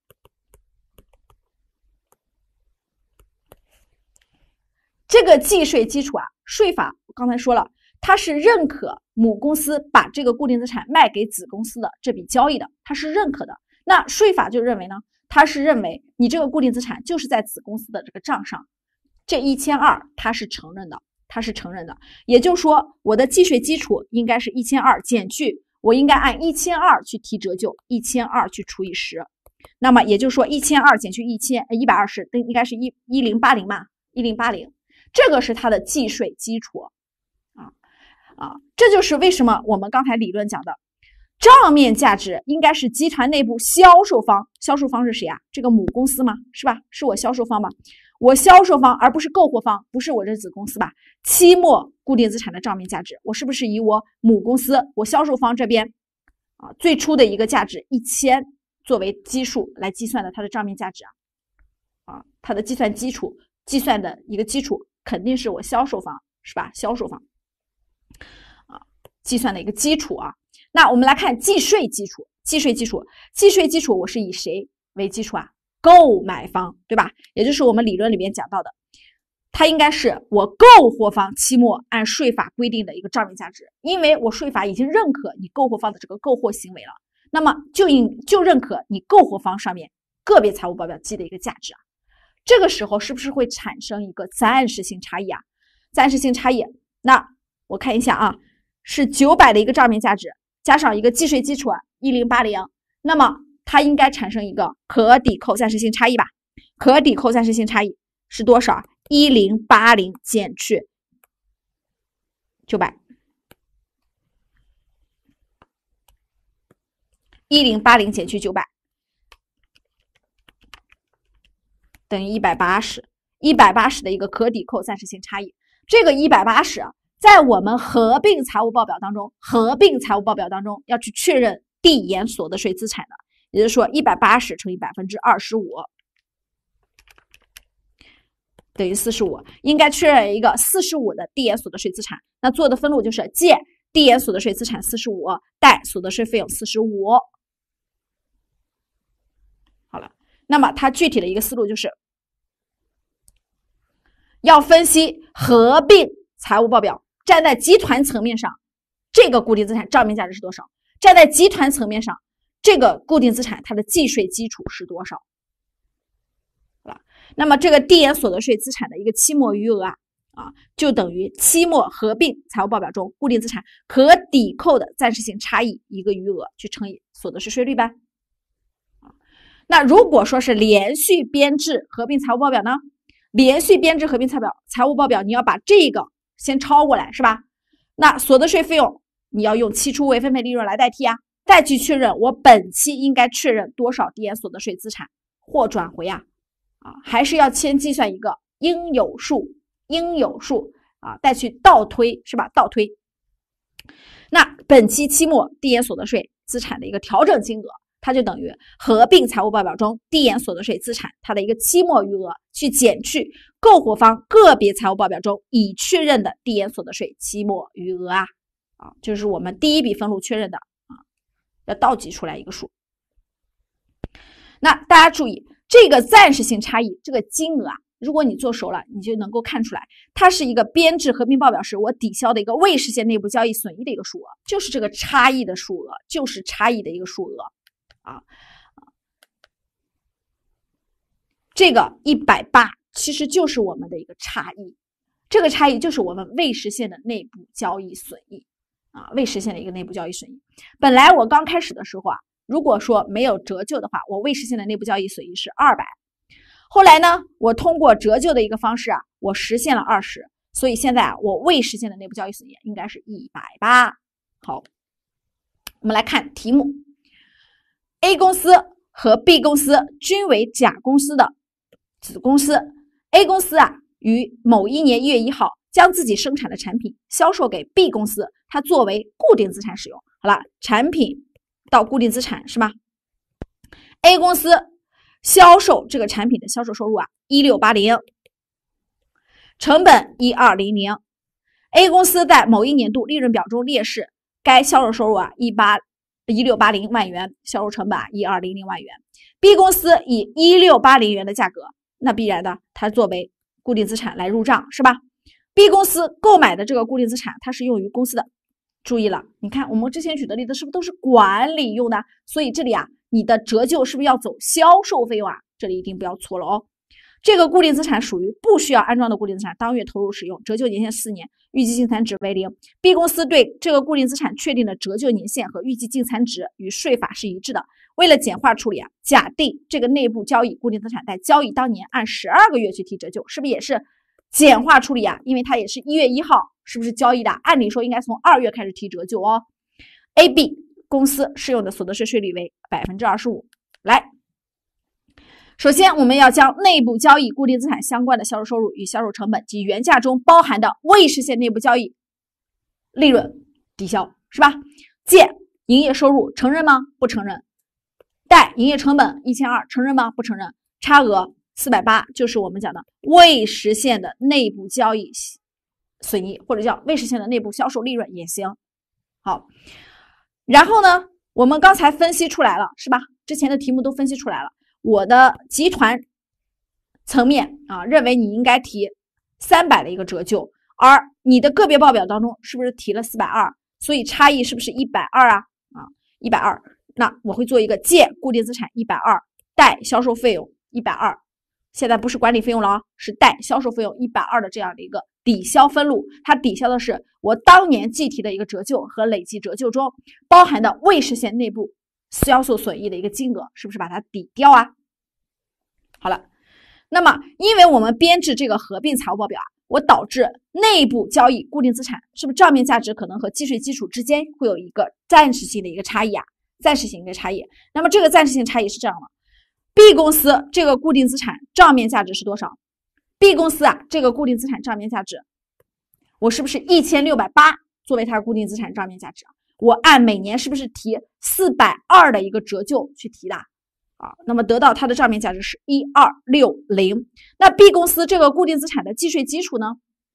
这个计税基础税法我刚才说了，它是认可母公司把这个固定资产卖给子公司的这笔交易的，它是认可的。那税法就认为呢，它是认为你这个固定资产就是在子公司的这个账上，这1200它是承认的， 它是承认的。也就是说，我的计税基础应该是1200减去，我应该按1200去提折旧，1200去除以10。那么也就是说，1200减去120，应该是1080嘛，1080，这个是它的计税基础这就是为什么我们刚才理论讲的，账面价值应该是集团内部销售方，销售方是谁啊？这个母公司吗？是吧？是我销售方吗？我销售方，而不是购货方，不是我这子公司吧？期末固定资产的账面价值，我是不是以我母公司，我销售方这边最初的一个价值1000作为基数来计算的它的账面价值它的计算基础，计算的一个基础肯定是我销售方，是吧？销售方计算的一个基础那我们来看计税基础，计税基础我是以谁为基础购买方，对吧？也就是我们理论里面讲到的，它应该是我购货方期末按税法规定的一个账面价值，因为我税法已经认可你购货方的这个购货行为了，那么就认可你购货方上面个别财务报表记的一个价值这个时候是不是会产生一个暂时性差异暂时性差异，那我看一下是900的一个账面价值，加上一个计税基础1080，那么它应该产生一个可抵扣暂时性差异吧？可抵扣暂时性差异是多少？1080减去900。1080减去900等于180， 180的一个可抵扣暂时性差异。这个180在我们合并财务报表当中要去确认递延所得税资产的，也就是说180乘以25%等于45，应该确认一个45的递延所得税资产。那做的分录就是借递延所得税资产45，贷所得税费用45。好了，那么它具体的一个思路就是要分析合并财务报表，站在集团层面上，这个固定资产账面价值是多少？站在集团层面上，这个固定资产它的计税基础是多少？那么这个递延所得税资产的一个期末余额就等于期末合并财务报表中固定资产可抵扣的暂时性差异一个余额去乘以所得税税率呗。那如果说是连续编制合并财务报表呢？连续编制合并财务报表，你要把这个先抄过来，是吧？那所得税费用你要用期初未分配利润来代替再去确认我本期应该确认多少递延所得税资产或转回还是要先计算一个应有数再去倒推，是吧？倒推。那本期期末递延所得税资产的一个调整金额，它就等于合并财务报表中递延所得税资产它的一个期末余额去减去购货方个别财务报表中已确认的递延所得税期末余额就是我们第一笔分录确认的要倒计出来一个数。那大家注意，这个暂时性差异这个金额如果你做熟了，你就能够看出来，它是一个编制合并报表时我抵消的一个未实现内部交易损益的一个数额，就是这个差异的数额，就是差异的一个数额这个180其实就是我们的一个差异，这个差异就是我们未实现的内部交易损益未实现的一个内部交易损益。本来我刚开始的时候如果说没有折旧的话，我未实现的内部交易损益是200，后来呢，我通过折旧的一个方式我实现了20，所以现在我未实现的内部交易损益应该是180。好，我们来看题目 ，A 公司和 B 公司均为甲公司的子公司 ，A 公司于某一年1月1号将自己生产的产品销售给 B 公司，它作为固定资产使用。好了，产品到固定资产是吗 ？A 公司销售这个产品的销售收入1680，成本1200。A 公司在某一年度利润表中列示该销售收入1680万元，销售成本1200万元。B 公司以1680元的价格，那必然的它作为固定资产来入账是吧 ？B 公司购买的这个固定资产，它是用于公司的。注意了，你看我们之前举的例子是不是都是管理用的？所以这里你的折旧是不是要走销售费用这里一定不要错了哦。 这个固定资产属于不需要安装的固定资产，当月投入使用，折旧年限4年，预计净残值为0。B 公司对这个固定资产确定的折旧年限和预计净残值与税法是一致的。为了简化处理假定这个内部交易固定资产在交易当年按12个月去提折旧，是不是也是简化处理因为它也是1月1号，是不是交易的？按理说应该从2月开始提折旧哦。AB 公司适用的所得税税率为 25%。来，首先我们要将内部交易固定资产相关的销售收入与销售成本及原价中包含的未实现内部交易利润抵消，是吧？借营业收入承认吗？不承认。贷营业成本1200承认吗？不承认。差额480就是我们讲的未实现的内部交易损益，或者叫未实现的内部销售利润也行。好，然后呢，我们刚才分析出来了，是吧？之前的题目都分析出来了。我的集团层面认为你应该提300的一个折旧，而你的个别报表当中是不是提了420？所以差异是不是120啊？120。那我会做一个借固定资产120，贷销售费用120。现在不是管理费用了是贷销售费用120的这样的一个抵消分录，它抵消的是我当年计提的一个折旧和累计折旧中包含的未实现内部销售损益的一个金额，是不是把它抵掉啊？好了，那么因为我们编制这个合并财务报表我导致内部交易固定资产是不是账面价值可能和计税基础之间会有一个暂时性的一个差异暂时性的差异。那么这个暂时性差异是这样的 ，B 公司这个固定资产账面价值是多少 ？B 公司这个固定资产账面价值，我是不是1680作为它的固定资产账面价值？我按每年是不是提420的一个折旧去提的那么得到它的账面价值是1260。那 B 公司这个固定资产的计税基础呢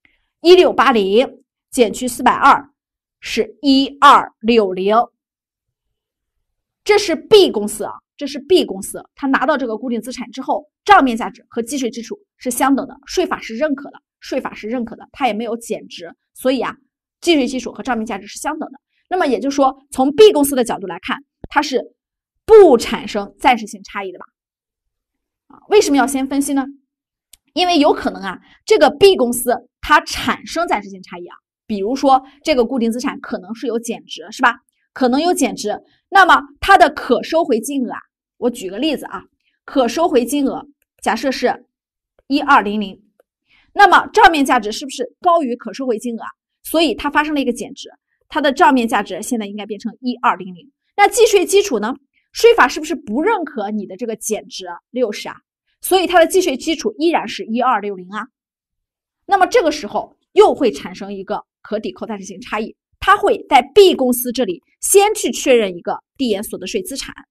？1680减去420是1260。这是 B 公司这是 B 公司，它拿到这个固定资产之后，账面价值和计税基础是相等的，税法是认可的，它也没有减值，所以计税基础和账面价值是相等的。那么也就是说，从 B 公司的角度来看，它是不产生暂时性差异的吧？为什么要先分析呢？因为有可能这个 B 公司它产生暂时性差异比如说这个固定资产可能是有减值，是吧？可能有减值，那么它的可收回金额我举个例子可收回金额假设是1200，那么账面价值是不是高于可收回金额所以它发生了一个减值，它的账面价值现在应该变成1200。那计税基础呢？税法是不是不认可你的这个减值60所以它的计税基础依然是1260那么这个时候又会产生一个可抵扣暂时性差异，它会在 B 公司这里先去确认一个递延所得税资产，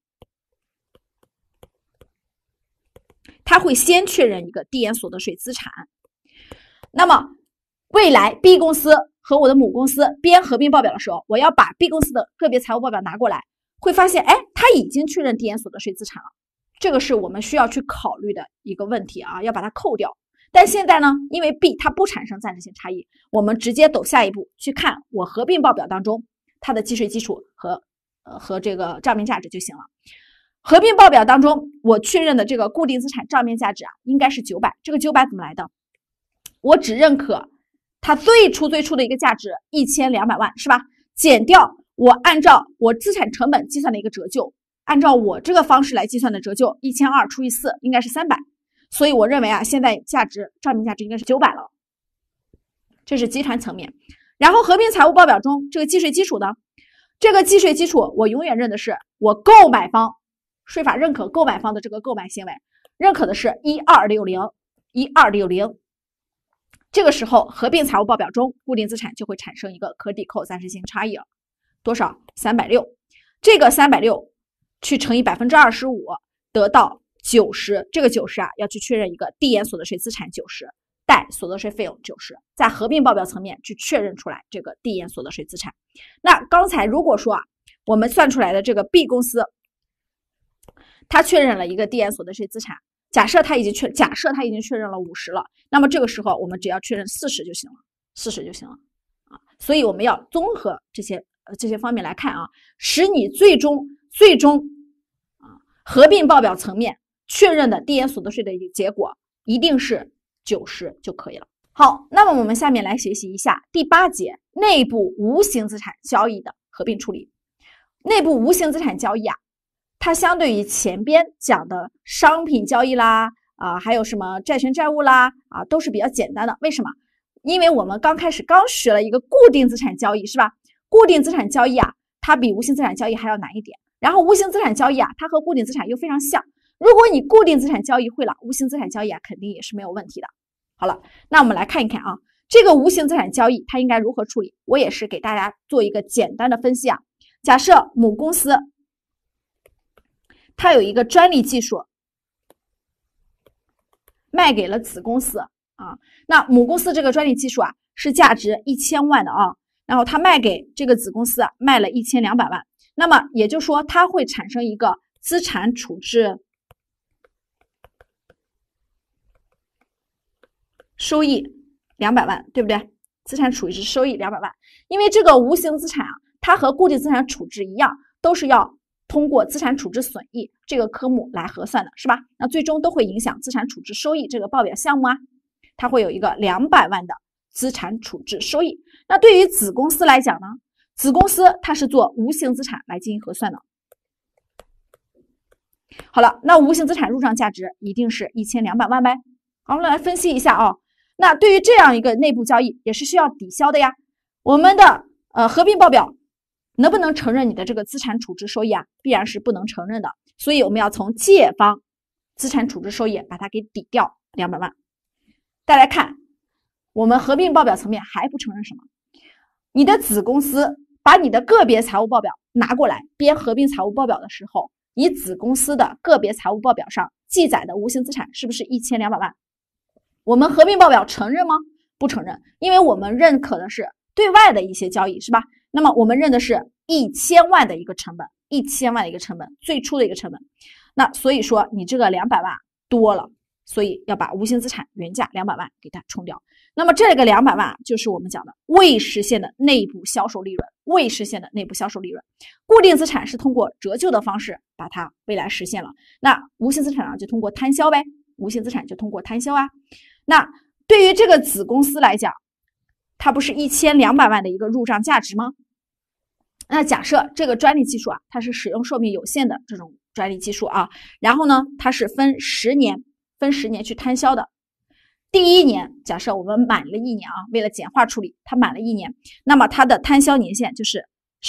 那么未来 B 公司和我的母公司编合并报表的时候，我要把 B 公司的个别财务报表拿过来，会发现它已经确认递延所得税资产了，这个是我们需要去考虑的一个问题要把它扣掉。但现在呢，因为 B 它不产生暂时性差异，我们直接走下一步去看我合并报表当中它的计税基础和这个账面价值就行了。合并报表当中我确认的这个固定资产账面价值应该是900，这个900怎么来的？我只认可它最初的一个价值1200万，是吧？减掉我按照我资产成本计算的一个折旧，按照我这个方式来计算的折旧1200除以4应该是300，所以我认为现在账面价值应该是900了，这是集团层面。然后合并财务报表中这个计税基础呢？这个计税基础我永远认的是我购买方，税法认可购买方的这个购买行为，认可的是1260。这个时候合并财务报表中固定资产就会产生一个可抵扣暂时性差异了，多少？360。这个360去乘以 25%， 得到90，这个90要去确认一个递延所得税资产90，贷所得税费用90，在合并报表层面去确认出来这个递延所得税资产。那刚才如果说我们算出来的这个 B 公司，它确认了一个递延所得税资产，假设它已经确认了50了，那么这个时候我们只要确认40就行了，所以我们要综合这些方面来看使你最终合并报表层面确认的递延所得税的一个结果一定是90就可以了。好，那么我们下面来学习一下第8节内部无形资产交易的合并处理。内部无形资产交易啊，它相对于前边讲的商品交易啦，还有什么债权债务啦，都是比较简单的。为什么？因为我们刚学了一个固定资产交易，是吧？固定资产交易啊，它比无形资产交易还要难一点。然后无形资产交易啊，它和固定资产又非常像。如果你固定资产交易会了，无形资产交易啊，肯定也是没有问题的。好了，那我们来看一看啊，这个无形资产交易它应该如何处理？我也是给大家做一个简单的分析啊。假设母公司它有一个专利技术卖给了子公司啊，那母公司这个专利技术啊是价值1000万的啊，然后它卖给这个子公司卖了1200万，那么也就是说它会产生一个资产处置收益200万，对不对？资产处置收益200万，因为这个无形资产啊，它和固定资产处置一样，都是要通过资产处置损益这个科目来核算的，是吧？那最终都会影响资产处置收益这个报表项目啊，它会有一个200万的资产处置收益。那对于子公司来讲呢，子公司它是做无形资产来进行核算的。好了，那无形资产入账价值一定是1200万呗。好，我们来分析一下啊。那对于这样一个内部交易，也是需要抵消的呀。我们的合并报表能不能承认你的这个资产处置收益啊？必然是不能承认的。所以我们要从借方资产处置收益把它给抵掉200万。再来看，我们合并报表层面还不承认什么？你的子公司把你的个别财务报表拿过来编合并财务报表的时候，你子公司的个别财务报表上记载的无形资产是不是1200万？我们合并报表承认吗？不承认，因为我们认可的是对外的一些交易，是吧？那么我们认的是1000万的一个成本，1000万的一个成本，最初的一个成本。那所以说你这个200万多了，所以要把无形资产原价200万给它冲掉。那么这个200万就是我们讲的未实现的内部销售利润，未实现的内部销售利润。固定资产是通过折旧的方式把它未来实现了，那无形资产就通过摊销呗，无形资产就通过摊销啊。那对于这个子公司来讲，它不是1200万的一个入账价值吗？那假设这个专利技术啊，它是使用寿命有限的这种专利技术啊，然后呢，它是分10年去摊销的。第1年，假设我们满了1年啊，为了简化处理，它满了1年，那么它的摊销年限就是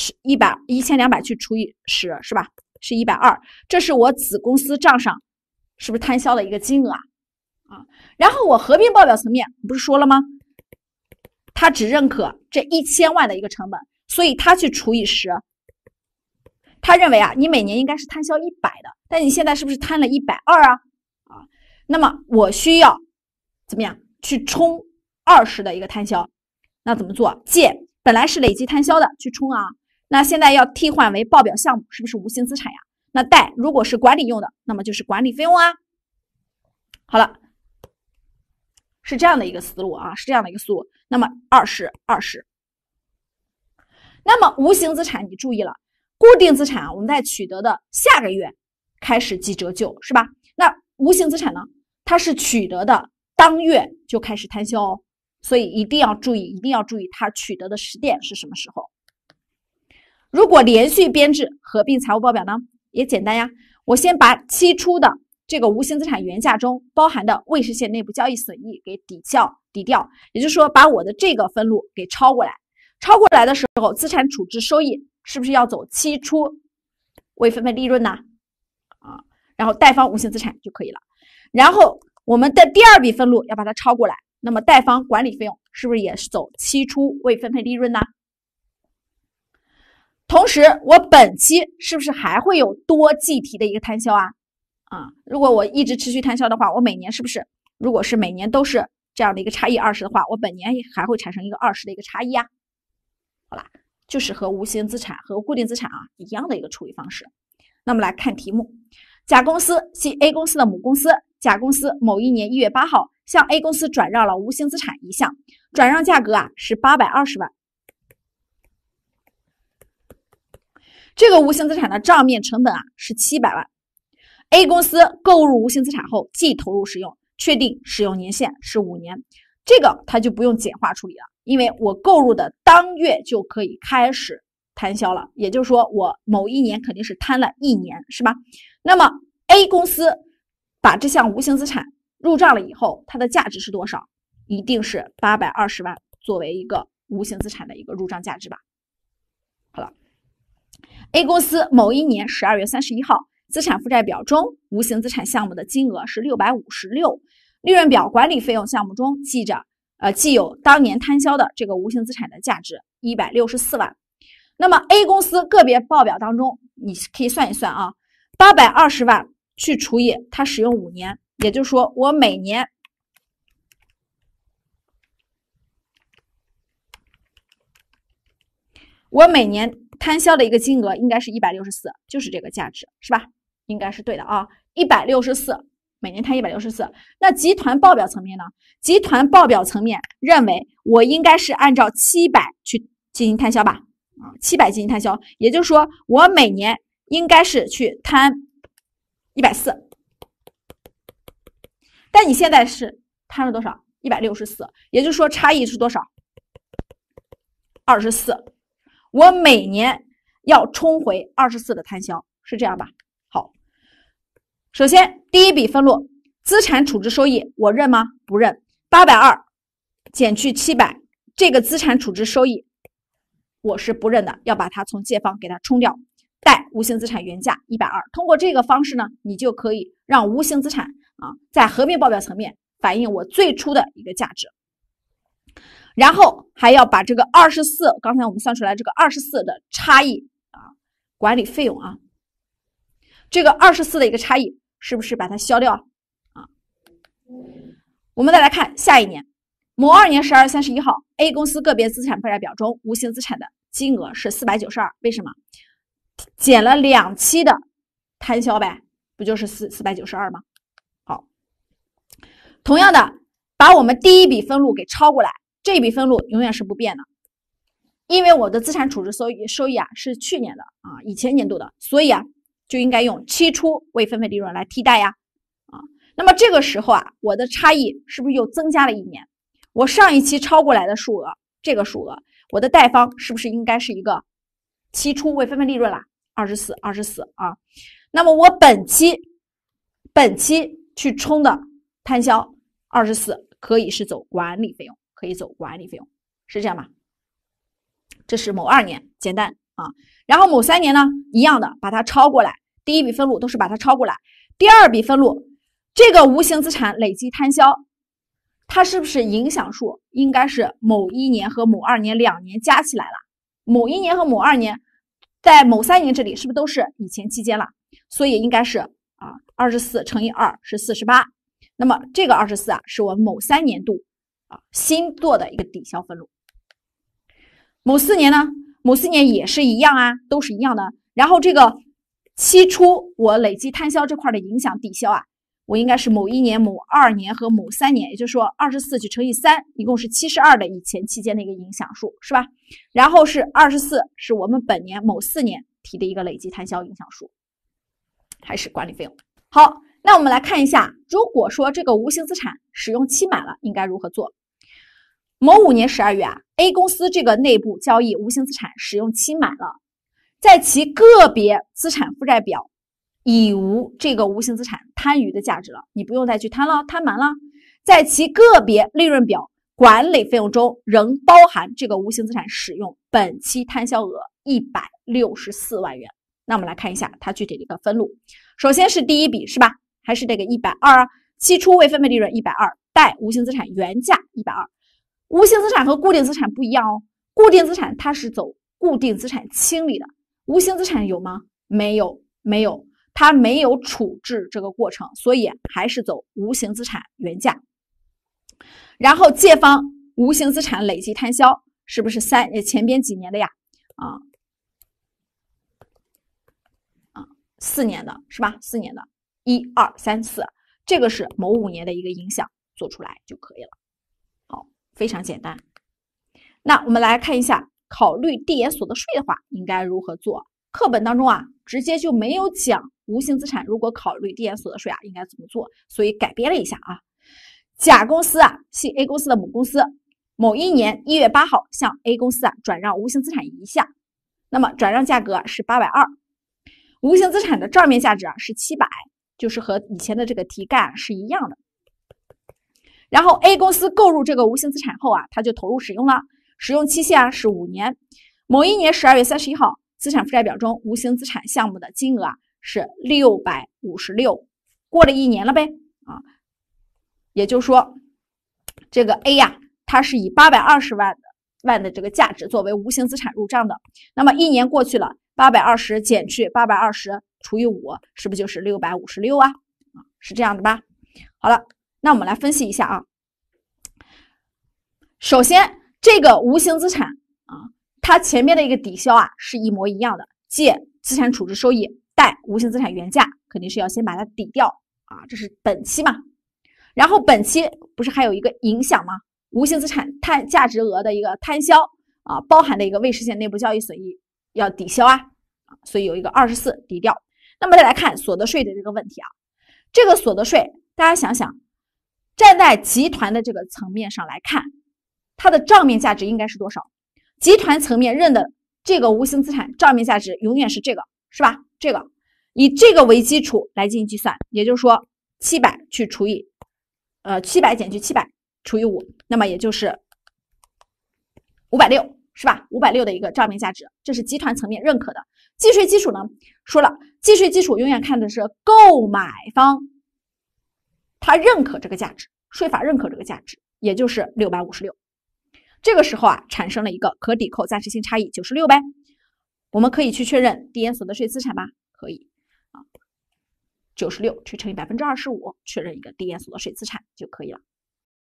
1200去除以10，是吧？是120，这是我子公司账上是不是摊销的一个金额啊？然后我合并报表层面不是说了吗？他只认可这1000万的一个成本，所以他去除以10，他认为啊，你每年应该是摊销100的，但你现在是不是摊了120啊？那么我需要怎么样去冲20的一个摊销？那怎么做？借本来是累计摊销的去冲啊，那现在要替换为报表项目，是不是无形资产呀？那贷如果是管理用的，那么就是管理费用啊。好了。是这样的一个思路啊，是这样的一个思路。那么20。那么无形资产你注意了，固定资产我们在取得的下个月开始计折旧，是吧？那无形资产呢，它是取得的当月就开始摊销哦，所以一定要注意它取得的时点是什么时候。如果连续编制合并财务报表呢，也简单呀，我先把期初的这个无形资产原价中包含的未实现内部交易损益给抵掉，也就是说把我的这个分录给抄过来的时候，资产处置收益是不是要走期初未分配利润呢？然后贷方无形资产就可以了。然后我们的第2笔分录要把它抄过来，那么贷方管理费用是不是也是走期初未分配利润呢？同时我本期是不是还会有多计提的一个摊销啊？如果我一直持续摊销的话，我每年是不是如果是每年都是这样的一个差异20的话，我本年还会产生一个20的一个差异啊。好啦，就是和无形资产和固定资产一样的一个处理方式。那么来看题目，甲公司系 A 公司的母公司，甲公司某一年1月8号向 A 公司转让了无形资产1项，转让价格是820万。这个无形资产的账面成本是700万。A 公司购入无形资产后即投入使用， 确定使用年限是5年，这个它就不用简化处理了，因为我购入的当月就可以开始摊销了，也就是说我某一年肯定是摊了1年，是吧？那么 A 公司把这项无形资产入账了以后，它的价值是多少？一定是820万作为一个无形资产的一个入账价值吧。好了 ，A 公司某一年12月31号资产负债表中无形资产项目的金额是656，利润表管理费用项目中记有当年摊销的这个无形资产的价值164万。那么 A 公司个别报表当中，你可以算一算啊，820万去除以它使用5年，也就是说我每年摊销的一个金额应该是164，就是这个价值，是吧？应该是对的啊，164，每年摊164。那集团报表层面呢？集团报表层面认为我应该是按照700去进行摊销吧，700进行摊销，也就是说我每年应该是去摊140，但你现在是摊了多少？164，也就是说差异是多少？24。我每年要冲回24的摊销，是这样吧？好，首先第一笔分录，资产处置收益，我认吗？不认。820减去700，这个资产处置收益我是不认的，要把它从借方给它冲掉。贷无形资产原价120，通过这个方式呢，你就可以让无形资产在合并报表层面反映我最初的一个价值。然后还要把这个24，刚才我们算出来这个24的差异管理费用这个24的一个差异是不是把它消掉我们再来看下一年，某2年12月31号 ，A 公司个别资产负债表中无形资产的金额是492，为什么？减了2期的摊销呗，不就是492吗？好，同样的，把我们第一笔分录给抄过来。这一笔分录永远是不变的，因为我的资产处置收益是去年的以前年度的，所以就应该用期初未分配利润来替代呀那么这个时候我的差异是不是又增加了1年？我上一期抄过来的数额，这个数额，我的贷方是不是应该是一个期初未分配利润啦？24那么我本期去冲的摊销24可以是走管理费用。是这样吧？这是某2年，简单然后某3年呢，一样的，把它抄过来。第一笔分录都是把它抄过来。第二笔分录，这个无形资产累计摊销，它是不是影响数应该是某1年和某2年2年加起来了？某1年和某2年在某3年这里是不是都是以前期间了？所以应该是24乘以2是48。那么这个24是我们某3年度新做的一个抵销分录。某4年呢？某4年也是一样都是一样的。然后这个期初我累计摊销这块的影响抵销我应该是某1年、某2年和某3年，也就是说24去乘以3，一共是72的以前期间的一个影响数，是吧？然后是24是我们本年某4年提的一个累计摊销影响数，还是管理费用。好，那我们来看一下，如果说这个无形资产使用期满了，应该如何做？某5年12月A 公司这个内部交易无形资产使用期满了，在其个别资产负债表已无这个无形资产摊余的价值了，你不用再去摊了，摊满了，在其个别利润表管理费用中仍包含这个无形资产使用本期摊销额164万元。那我们来看一下它具体的一个分录。首先是第一笔是吧？还是这个120期初未分配利润120，贷无形资产原价120。无形资产和固定资产不一样固定资产它是走固定资产清理的，无形资产有吗？没有，它没有处置这个过程，所以还是走无形资产原价。然后借方无形资产累计摊销是不是前边几年的呀？4年的是吧？4年的1、2、3、4，这个是某5年的一个影响，做出来就可以了。好，非常简单。那我们来看一下，考虑递延所得税的话，应该如何做？课本当中直接就没有讲无形资产如果考虑递延所得税应该怎么做，所以改编了一下甲公司啊系 A 公司的母公司，某一年1月8号向 A 公司啊转让无形资产一项，那么转让价格是820，无形资产的账面价值啊是700，就是和以前的这个题干是一样的。然后 A 公司购入这个无形资产后啊，他就投入使用了，使用期限啊是5年。某一年12月31号，资产负债表中无形资产项目的金额啊是656，过了1年了呗啊，也就是说这个 A 呀，它是以820万的这个价值作为无形资产入账的。那么1年过去了，820减去820除以5，是不是就是656啊？是这样的吧？好了，那我们来分析一下啊。首先，这个无形资产啊，它前面的一个抵销啊是一模一样的，借资产处置收益贷无形资产原价，肯定是要先把它抵掉啊，这是本期嘛。然后本期不是还有一个影响吗？无形资产价值额的一个摊销啊，包含的一个未实现内部交易损益要抵消啊，所以有一个24抵掉。那么再来看所得税的这个问题啊，这个所得税大家想想，站在集团的这个层面上来看，它的账面价值应该是多少？集团层面认的这个无形资产账面价值永远是这个，是吧？这个以这个为基础来进行计算，也就是说700去除以700减去700除以5，那么也就是560，是吧？560的一个账面价值，这是集团层面认可的。计税基础呢，说了，计税基础永远看的是购买方他认可这个价值，税法认可这个价值，也就是656。这个时候啊，产生了一个可抵扣暂时性差异96呗。我们可以去确认递延所得税资产吧？可以啊，96去乘以25%，确认一个递延所得税资产就可以了。